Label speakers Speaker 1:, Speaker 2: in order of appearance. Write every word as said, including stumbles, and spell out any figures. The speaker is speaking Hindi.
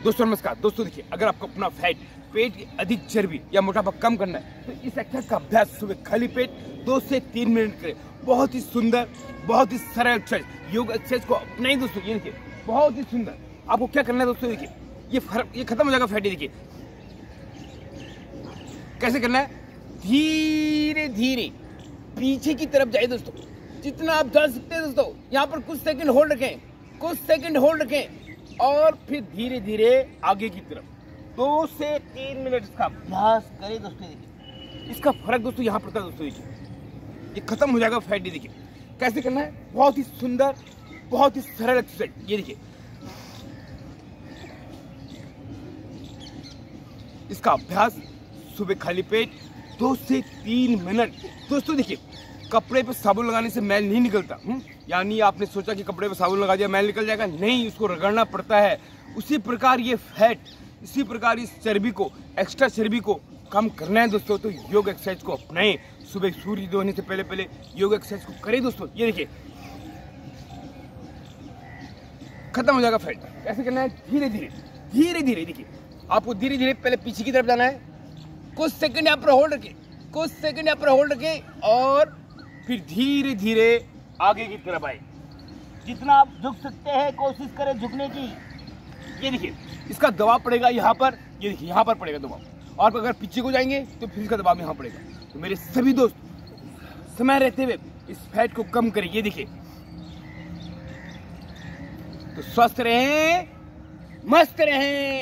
Speaker 1: दोस्तों नमस्कार। दोस्तों देखिए, अगर आपको अपना फैट, पेट की अधिक चर्बी या मोटापा कम करना है तो इस एक्सरसाइज का अभ्यास सुबह खाली पेट दो से तीन मिनट करें। बहुत ही सुंदर, बहुत ही सरल एक्सरसाइज, योग एक्सरसाइज को अपनाएं दोस्तों। ये देखिए बहुत ही सुंदर। आपको क्या करना है दोस्तों, देखिए ये फर्क, ये खत्म हो जाएगा फैट। देखिए कैसे करना है, धीरे धीरे पीछे की तरफ जाइए दोस्तों, जितना आप जा सकते हैं दोस्तों। यहाँ पर कुछ सेकंड होल्ड रखें, कुछ सेकंड होल्ड रखें और फिर धीरे धीरे आगे की तरफ दो से तीन मिनट इसका अभ्यास करें दोस्तों। देखिए इसका फर्क दोस्तों यहाँ पड़ता है दोस्तों। देखिए ये खत्म हो जाएगा फैट। देखिए कैसे करना है, बहुत ही सुंदर, बहुत ही सरल एक्सरसाइज। ये देखिए इसका अभ्यास सुबह खाली पेट दो से तीन मिनट दोस्तों। देखिए कपड़े पे साबुन लगाने से मैल नहीं निकलता। हुँ? यानी आपने सोचा कि कपड़े पे साबुन लगा दिया मैल निकल जाएगा, नहीं, उसको रगड़ना पड़ता है। उसी प्रकार ये फैट, इसी प्रकार इस चर्बी को, एक्स्ट्रा चर्बी को कम करना है दोस्तों, तो योग एक्सरसाइज को अपनाएं। सुबह सूर्य होने से पहले पहले योग एक्सरसाइज को करें दोस्तों। ये देखिए खत्म हो जाएगा फैट। कैसे करना है, धीरे धीरे धीरे धीरे। देखिए आपको धीरे धीरे पहले पीछे की तरफ जाना है, कुछ सेकंड यहाँ पर होल्ड रखें, कुछ सेकंड यहाँ पर होल्ड रखें और फिर धीरे धीरे आगे की तरफ आए। जितना आप झुक सकते हैं कोशिश करें झुकने की। ये देखिए इसका दबाव पड़ेगा यहाँ पर, ये देखिए यहाँ पर पड़ेगा दबाव, और अगर पीछे को जाएंगे तो फिर इसका दबाव यहाँ पड़ेगा। तो मेरे सभी दोस्त समय रहते हुए इस फैट को कम करें। ये देखिए तो स्वस्थ रहें, मस्त रहें।